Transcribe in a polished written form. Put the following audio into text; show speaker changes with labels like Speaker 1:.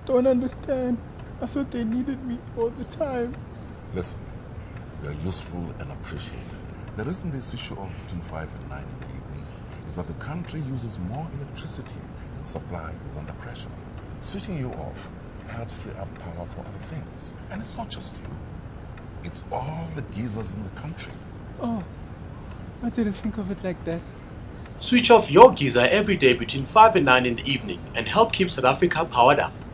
Speaker 1: don't understand. I thought they needed me all the time.
Speaker 2: Listen, you're useful and appreciated. The reason they switch you off between 5 and 9 in the evening is that the country uses more electricity and supply is under pressure. Switching you off helps free up power for other things. And it's not just you. It's all the geezers in the country.
Speaker 1: Oh, I didn't think of it like that.
Speaker 3: Switch off your geyser every day between 5 and 9 in the evening and help keep South Africa powered up.